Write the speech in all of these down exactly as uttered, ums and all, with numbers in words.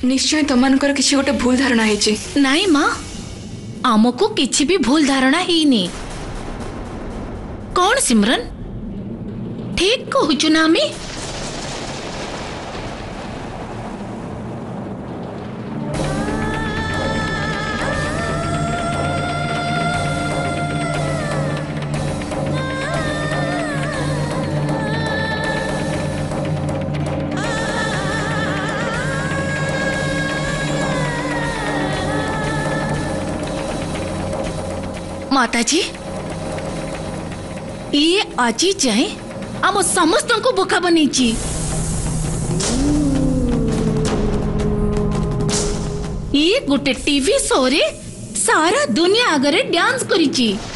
निश्चय तुमनकर किसी गोटे भूल धारणा है। नाई माँ, आमको किसी भी भूल धारणा ही नहीं। कौन सिमरन, ठीक कहूचु ना आमी? माताजी, ये आजी जाए आम समस्त को बोका बनी। ये गोटे टीवी शो रे सारा दुनिया आगे डांस करी।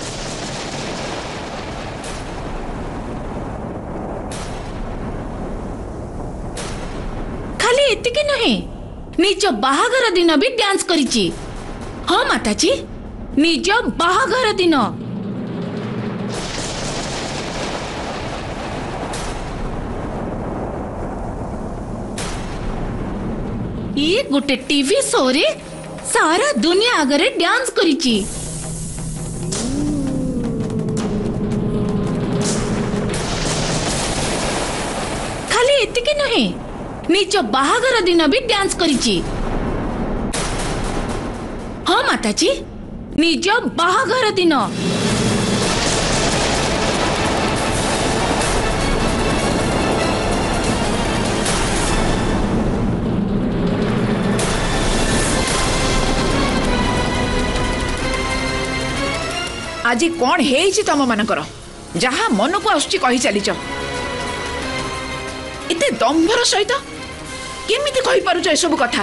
खाली एतिकी नुहे, निज बाहागर दिन भी डांस करी। हाँ माताजी, निज बाहागर दिन। ये गोटे टीवी शो रे सारा दुनिया आगे डांस करी। खाली एतिकी नुहे, निज बाहागर दिन भी डांस करी। हाँ माताजी, निज बाहागर दिन। आज कौन है तम मानकर जहाँ मन को आसुची कही चलीच। एते दंभर सहित केमिति कहि पारुछ ए सब कथा?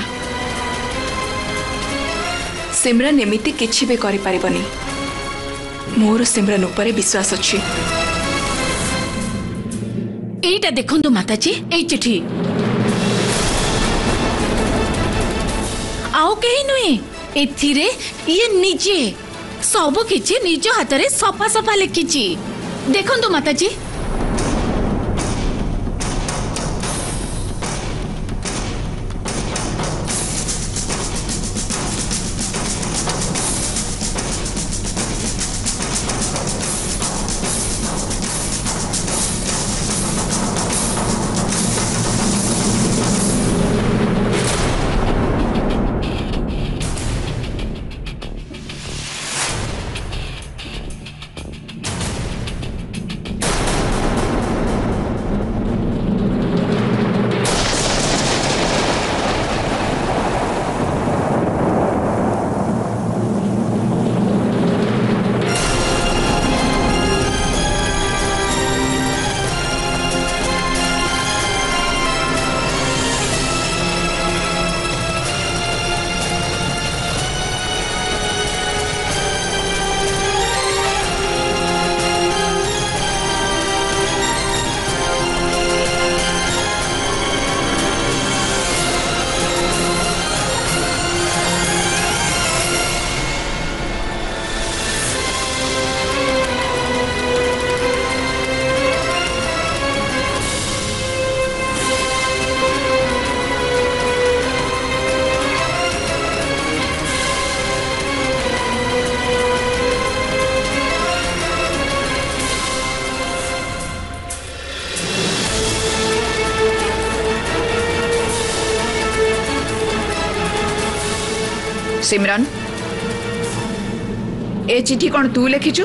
सिमरन एमिति किछि भी करि परिबनी। मोर सिमरन ऊपर विश्वास अछि। एटा देखंतु माताजी, ए चिठी आओ कहीं नुए। एथिरे ये निजे सब किछि निज हाथ रे सफा सफा लिखिछि। देखंतु माताजी। सिमरन, ए चिठी कौन तू लिखिचु?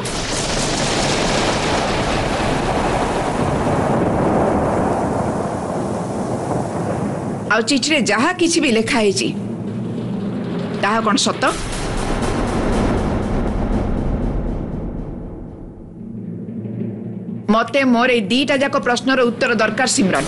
आ चिठी रे जहा किछि भी लिखा है ताहा कौन सत? मते मोर ए दीटा जाक प्रश्नर उत्तर दरकार सिमरन।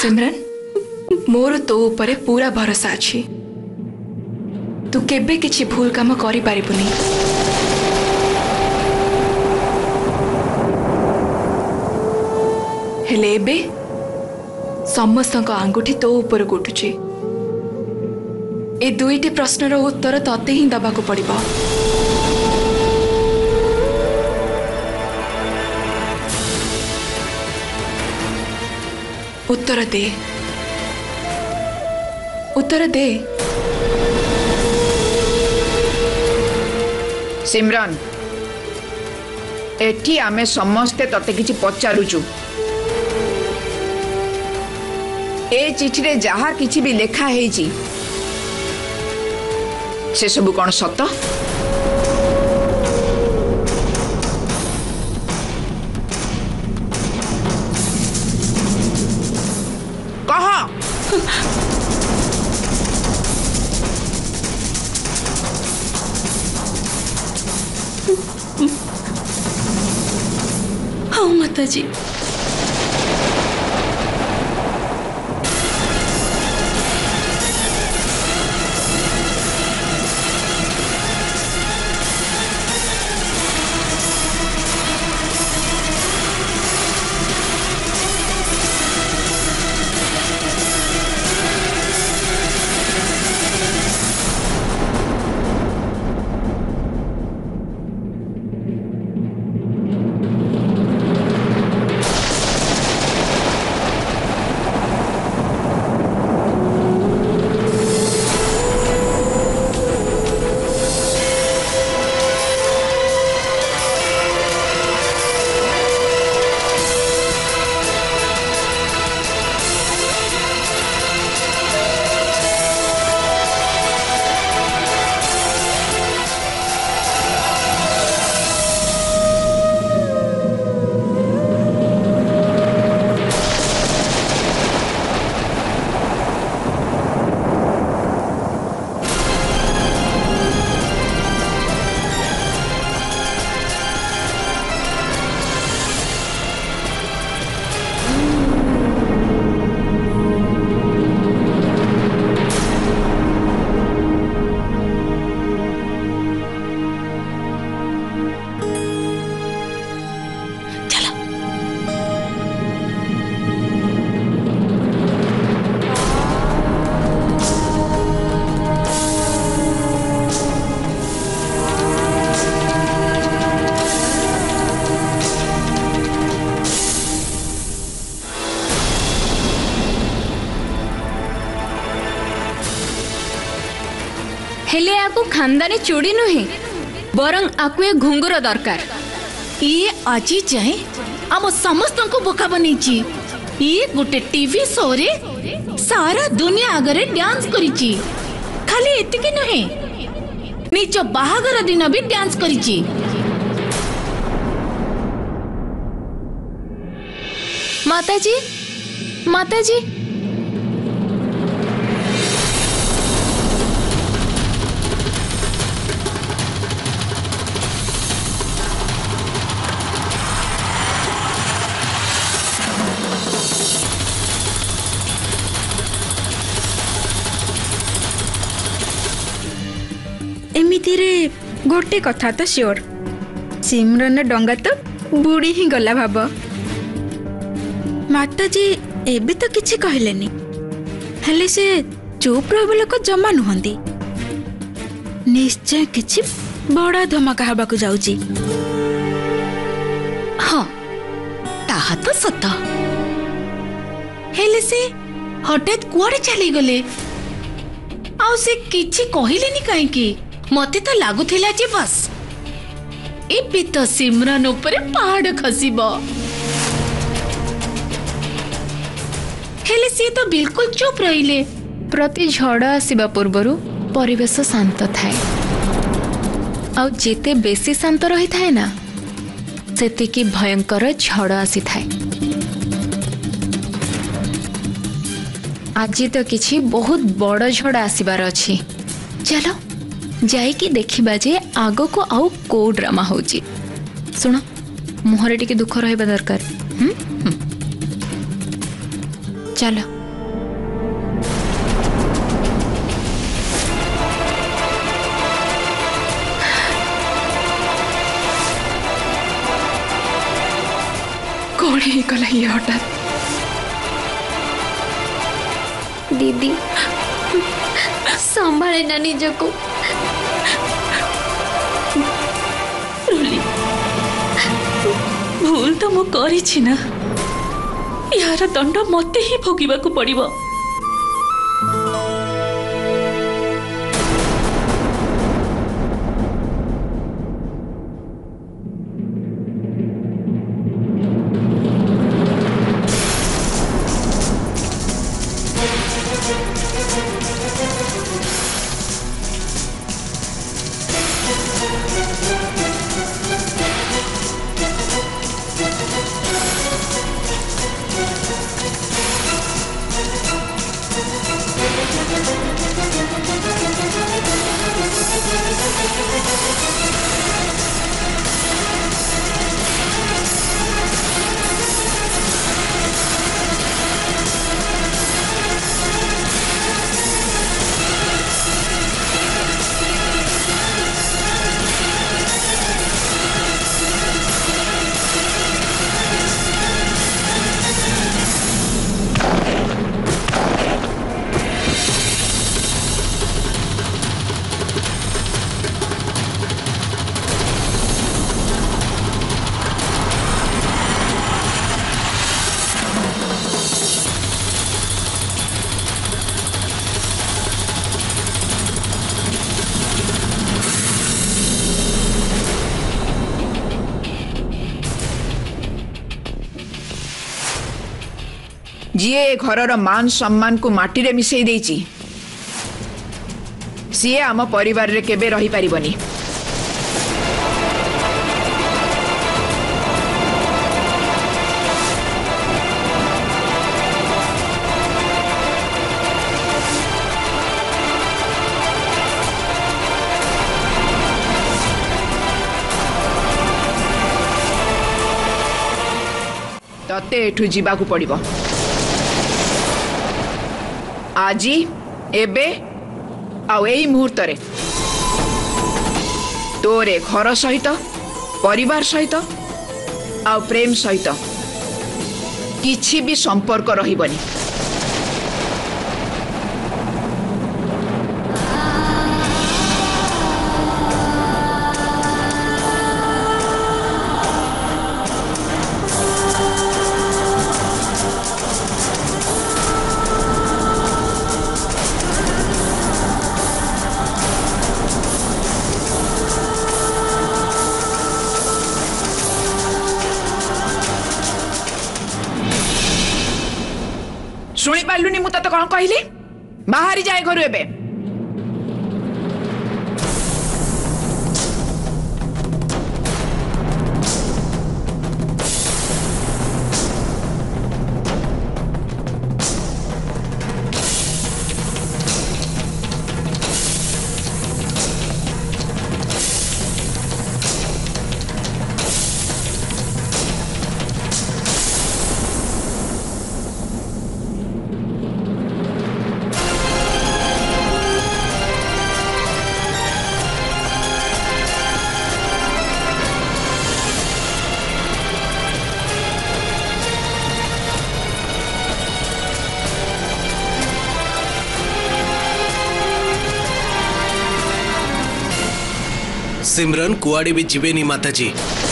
सिमरन मोर तो ऊपर पूरा भरोसा अच्छी तू केबे किछि भूल काम करि पारिबुनी। हेले एबे समस्त आंगुठी तो ऊपर उठुची ए दुईटी प्रश्नर उत्तर तते ही दबाकू पड़िबो। उत्तर दे उत्तर दे। सिमरन एठी आमे समस्ते तते किछि पचारुचु ए चिठी रे जहा किछि भी लेखा हेछि से सब कौन सत? कह। हाँ माता जी। हेले आकु खानदानी चूड़ी नुहे बरं आकु ए घुंगुर दरकार। ये आजी जाए आम समस्त को बोका बनी ये गोटे टीवी शो रे सारा दुनिया आगरे डांस करिची। खाली एतिके नुहे निज बाहागर दिन भी डांस करिची। माताजी माताजी एमिति रे गोटे कथा तो श्योर सिमरन डंगा तो बुड़ी ही गला भाब। माता जी एबे तो किछि कहलेनी हेले से चुप रहबे लोक जमा नुहंती। निश्चय किछि बड़ा धमाका हबा को जाउची। हाँ ताहा तो सत हेले से हठात कुआड़े चली गले आउ से किछि कहिलेनी काहे की मते तो लागुथिला जे बस एबे तो सिमरन ऊपर पहाड़ खसिबो। हेले सी तो बिल्कुल चुप रहिले। प्रति झड़ आसीबा पूर्वरु परिवेश शांत थाए आउ जेते बेसी शांत रही थाए ना सेते की भयंकर झड़ आसी थाए। आज तो किछि बहुत बड़ झड़ आसीबार अछि। चलो जाई कि देखिबा जे आगो को आउ को ड्रामा होची। सुनो मुहरे टिके दुख रहबा दरकार। हम चलो। ही गला ये हठात दीदी संभाले ना निजको रुली भूल तो मु करी ना यार दंड मते ही भोगिबा को पड़िबो। जीए घरर मान सम्मान को माटी रे मिसई देइची सीए आम परिवार रे केबे रही पारिबनी। तते एठू जीवाकू पड़िबो आजी एबे आउ एई मुहूर्त रे तोरे घर सहित परिवार सहित आउ प्रेम सहित किछि भी संपर्क रहिबनी। शुणी पार्लुनी मु तते कौन कहली बाहरी जाए घर एबे। सिमरन कुआड़े भी जीवेनी माताजी।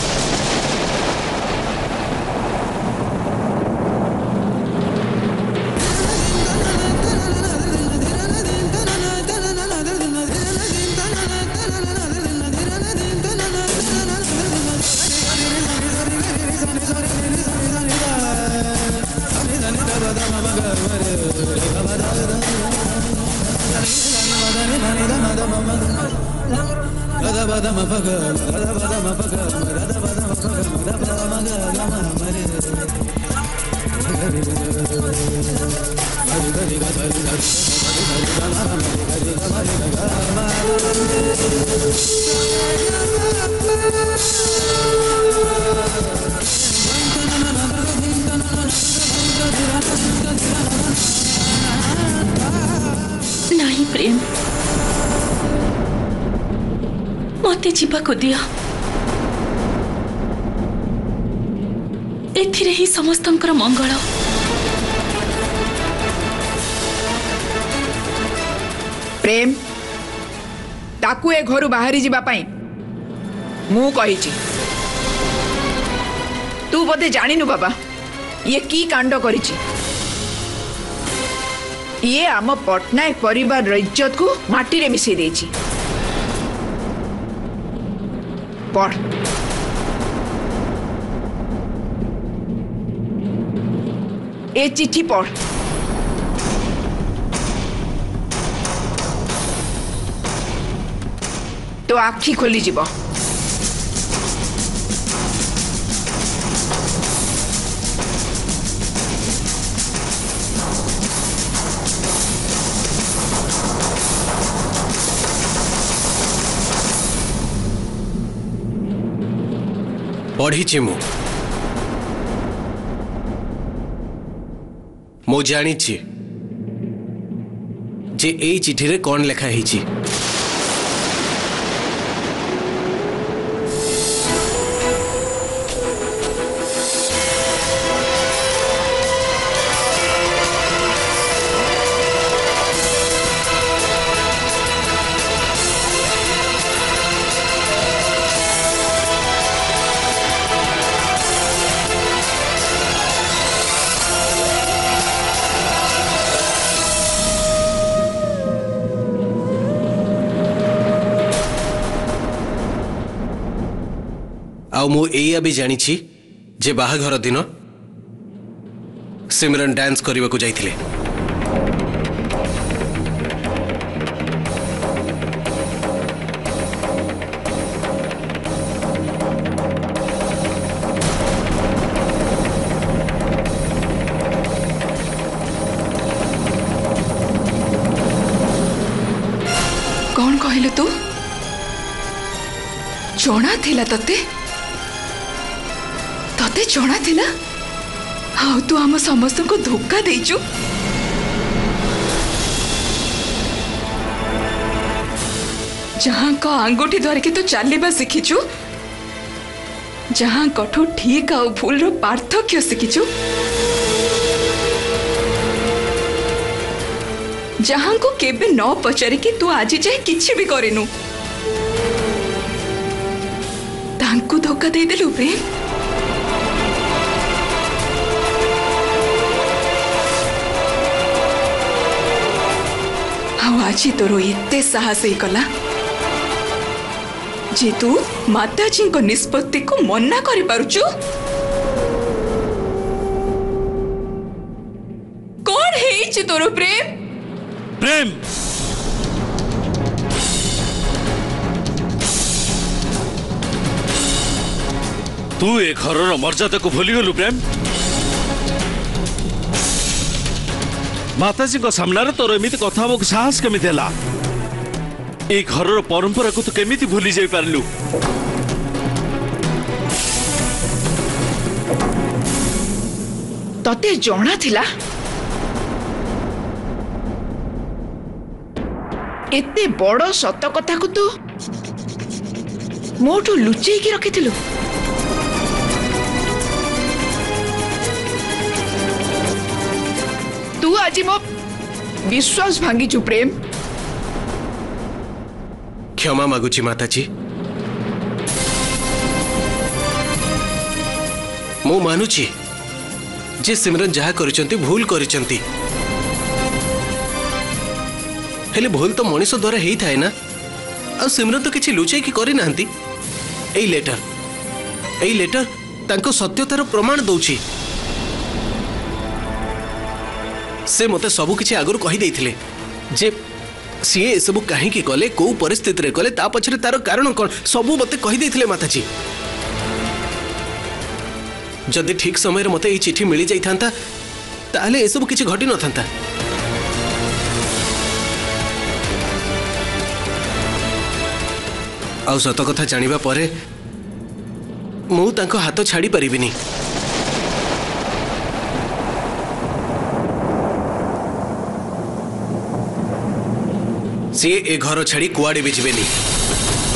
नहीं प्रेम मते जीवा को दिया एथिरे ही समस्तंकर मंगल। प्रेम ताकू ए घर बाहरी जीवा पाई मु कही तू बोधे जानिनु बाबा ये की कांड करिछि। ये आम पटनायक परिवार इज्जत को माटी रे मिसई देछि। पढ़ ए चिट्ठी पढ़। तो आखि खोली जीव। पढ़ी मु मु जानी जे ए चिठी रे कौन लेखा है। आउ मु एया भी जानी जे बाहाघर दिन सिमरन डांस करने को जाइथिले। कौन कहलु तू जणा थिला तते तते जणा थिला हाँ तू आम समस्त को धोखा देचु। जहां का आंगुठी धरिकी तू चलवा शिखिचु जहां कठू ठीक आ भूल रो पार्थक्य शिखिचु जहां को केबे न पचारिकी तू आज जाए किछि भी करेनु तांकु धोखा दे देलु प्रेम। आज तोर एते साहस ही कला जे तू माताजी को निष्पत्ति को मना करि पारुचु। कौन है तोर प्रेम प्रेम तू ए घर मर्यादा को भूली गलु प्रेम। माताजी को सामना रे तोर एमिति कथा को साहस केमि देला ए घर परंपरा को तू केमिति भूली जाई पारलु। तते जणा थिला एते बड़ सत कथा को तू मोठू लुचेई की रखिथिलु। तू आज मो विश्वास भांगी प्रेम। क्षमा मागुची माताजी मु मानुची जे सिमरन जहा करिसंती भूल करिसंती हेले भूल तो मनीष द्वारा ही थाए ना आ सिमरन तो किछि लुचै की करि नांती। एई लेटर एई लेटर तांको सत्यतार प्रमाण दउची। से मते सबु किछि आगुर कहि देइथिले जे सी ए सबु काहे की कले को परिस्थिति रे कले ता पछरे तार कारण कोन सबु मते कहि देइथिले माताजी। जदि ठीक समय रे मते ई चिठी मिली जाई थांता ताले ए सबु किछि घटि न थांता। आ सत कथा जानिबा परे मु तांको हाथ छाड़ी परिबिनी। सी ए घर छाड़ी कुआड़े भी जीवेनी।